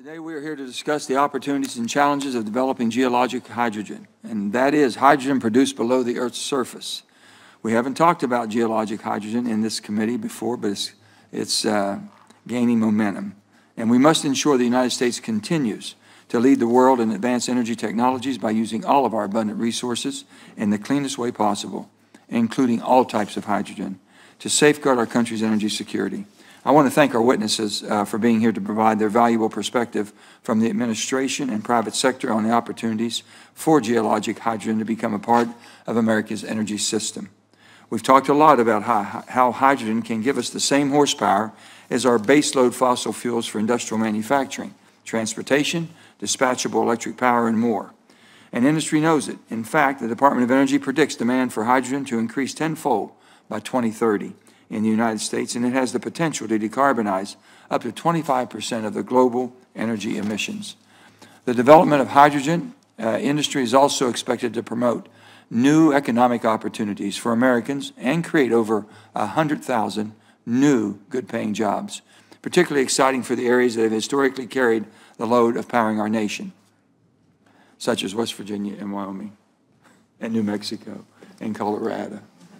Today we are here to discuss the opportunities and challenges of developing geologic hydrogen, and that is hydrogen produced below the Earth's surface. We haven't talked about geologic hydrogen in this committee before, but it's gaining momentum. And we must ensure the United States continues to lead the world in advanced energy technologies by using all of our abundant resources in the cleanest way possible, including all types of hydrogen, to safeguard our country's energy security. I want to thank our witnesses for being here to provide their valuable perspective from the administration and private sector on the opportunities for geologic hydrogen to become a part of America's energy system. We've talked a lot about how hydrogen can give us the same horsepower as our baseload fossil fuels for industrial manufacturing, transportation, dispatchable electric power, and more. And industry knows it. In fact, the Department of Energy predicts demand for hydrogen to increase tenfold by 2030. In the United States, and it has the potential to decarbonize up to 25% of the global energy emissions. The development of hydrogen industry is also expected to promote new economic opportunities for Americans and create over 100,000 new good-paying jobs, particularly exciting for the areas that have historically carried the load of powering our nation, such as West Virginia and Wyoming and New Mexico and Colorado.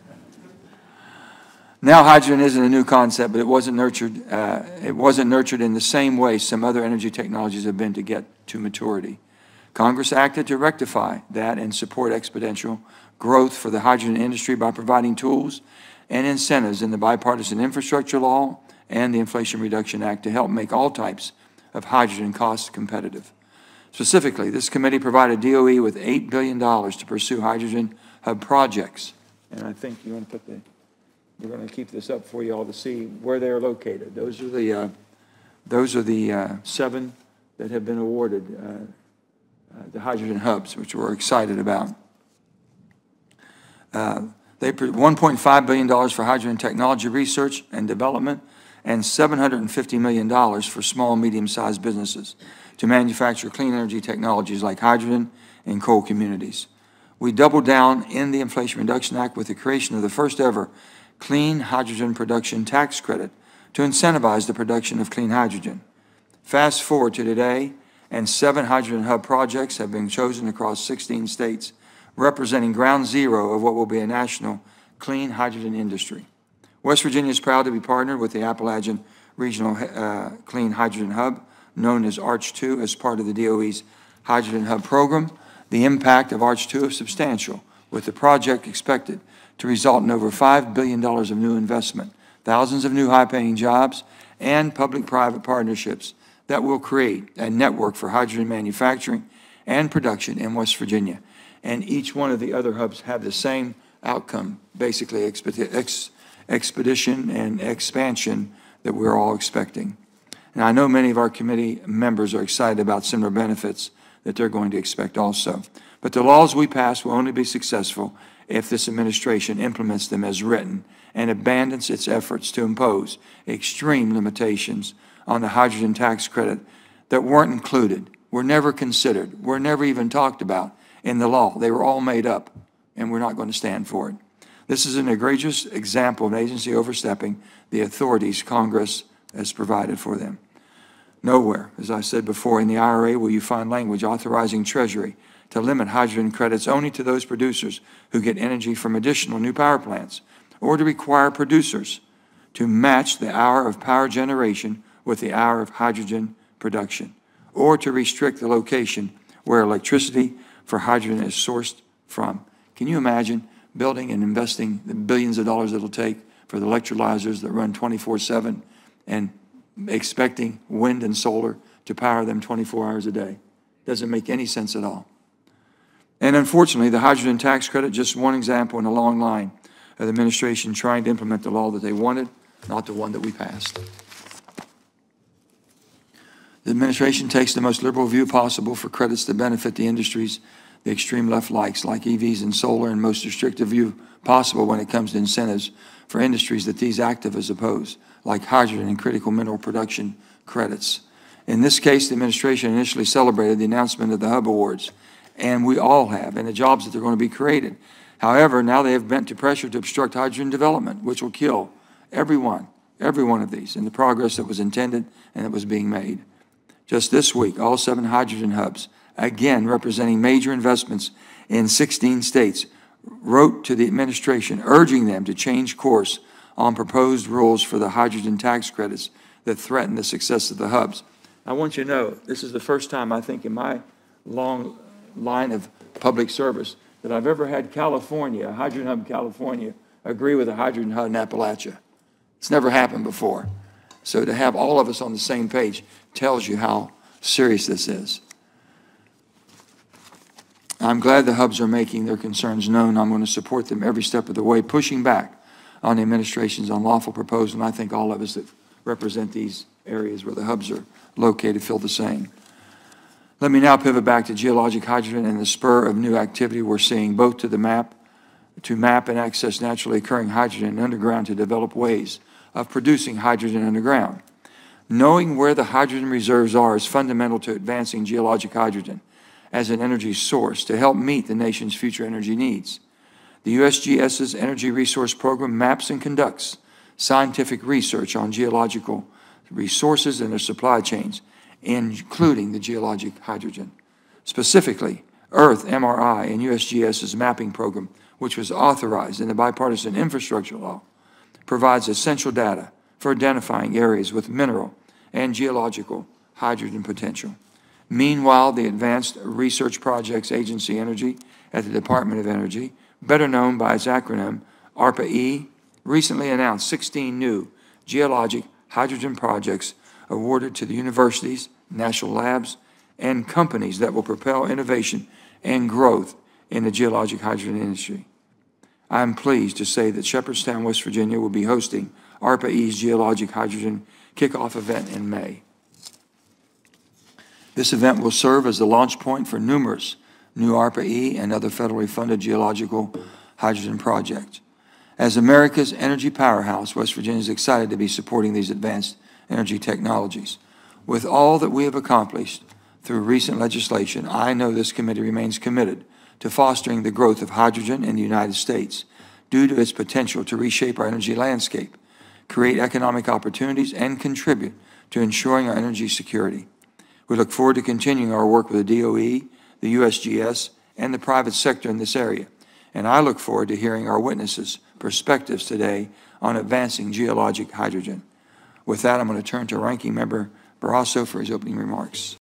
Now, hydrogen isn't a new concept, but it wasn't nurtured in the same way some other energy technologies have been to get to maturity. Congress acted to rectify that and support exponential growth for the hydrogen industry by providing tools and incentives in the Bipartisan Infrastructure Law and the Inflation Reduction Act to help make all types of hydrogen cost competitive. Specifically, this committee provided DOE with $8 billion to pursue hydrogen hub projects. And I think you want to put we're going to keep this up for you all to see where they are located. Those are the 7 that have been awarded the hydrogen hubs, which we're excited about. They put $1.5 billion for hydrogen technology research and development, and $750 million for small and medium-sized businesses to manufacture clean energy technologies like hydrogen in coal communities. We doubled down in the Inflation Reduction Act with the creation of the first ever clean hydrogen production tax credit to incentivize the production of clean hydrogen. Fast forward to today, and 7 hydrogen hub projects have been chosen across 16 states, representing ground zero of what will be a national clean hydrogen industry. West Virginia is proud to be partnered with the Appalachian Regional Clean Hydrogen Hub, known as ARCH2, as part of the DOE's Hydrogen Hub program. The impact of ARCH2 is substantial, with the project expected to result in over $5 billion of new investment, thousands of new high-paying jobs, and public-private partnerships that will create a network for hydrogen manufacturing and production in West Virginia. And each one of the other hubs have the same outcome, basically expedition and expansion that we're all expecting. And I know many of our committee members are excited about similar benefits that they're going to expect also. But the laws we pass will only be successful if this administration implements them as written and abandons its efforts to impose extreme limitations on the hydrogen tax credit that weren't included, were never considered, were never even talked about in the law. They were all made up, and we're not going to stand for it. This is an egregious example of an agency overstepping the authorities Congress has provided for them. Nowhere, as I said before, in the IRA will you find language authorizing Treasury to limit hydrogen credits only to those producers who get energy from additional new power plants, or to require producers to match the hour of power generation with the hour of hydrogen production, or to restrict the location where electricity for hydrogen is sourced from. Can you imagine building and investing the billions of dollars it'll take for the electrolyzers that run 24/7 and expecting wind and solar to power them 24 hours a day? Doesn't make any sense at all. And unfortunately, the hydrogen tax credit, just one example in a long line of the administration trying to implement the law that they wanted, not the one that we passed. The administration takes the most liberal view possible for credits that benefit the industries the extreme left likes, like EVs and solar, and most restrictive view possible when it comes to incentives for industries that these activists oppose, like hydrogen and critical mineral production credits. In this case, the administration initially celebrated the announcement of the Hub Awards, and we all have, and the jobs that they're going to be created. However, now they have bent to pressure to obstruct hydrogen development, which will kill every one of these, and the progress that was intended and that was being made. Just this week, all 7 hydrogen hubs, again representing major investments in 16 states, wrote to the administration urging them to change course on proposed rules for the hydrogen tax credits that threaten the success of the hubs. I want you to know, this is the first time, I think, in my long line of public service that I've ever had California, Hydrogen Hub California, agree with a hydrogen hub in Appalachia. It's never happened before. So to have all of us on the same page tells you how serious this is. I'm glad the hubs are making their concerns known. I'm going to support them every step of the way, pushing back on the administration's unlawful proposal, and I think all of us that represent these areas where the hubs are located feel the same. Let me now pivot back to geologic hydrogen and the spur of new activity we're seeing, both to map and access naturally occurring hydrogen underground to develop ways of producing hydrogen underground. Knowing where the hydrogen reserves are is fundamental to advancing geologic hydrogen as an energy source to help meet the nation's future energy needs. The USGS's Energy Resource Program maps and conducts scientific research on geological resources and their supply chains, including the geologic hydrogen. Specifically, Earth MRI and USGS's mapping program, which was authorized in the Bipartisan Infrastructure Law, provides essential data for identifying areas with mineral and geological hydrogen potential. Meanwhile, the Advanced Research Projects Agency Energy at the Department of Energy, better known by its acronym ARPA-E, recently announced 16 new geologic hydrogen projects awarded to the universities, national labs, and companies that will propel innovation and growth in the geologic hydrogen industry. I am pleased to say that Shepherdstown, West Virginia will be hosting ARPA-E's geologic hydrogen kickoff event in May. This event will serve as the launch point for numerous new ARPA-E and other federally funded geological hydrogen projects. As America's energy powerhouse, West Virginia is excited to be supporting these advanced energy technologies. With all that we have accomplished through recent legislation, I know this committee remains committed to fostering the growth of hydrogen in the United States due to its potential to reshape our energy landscape, create economic opportunities, and contribute to ensuring our energy security. We look forward to continuing our work with the DOE, the USGS, and the private sector in this area. And I look forward to hearing our witnesses' perspectives today on advancing geologic hydrogen. With that, I'm going to turn to Ranking Member Barrasso for his opening remarks.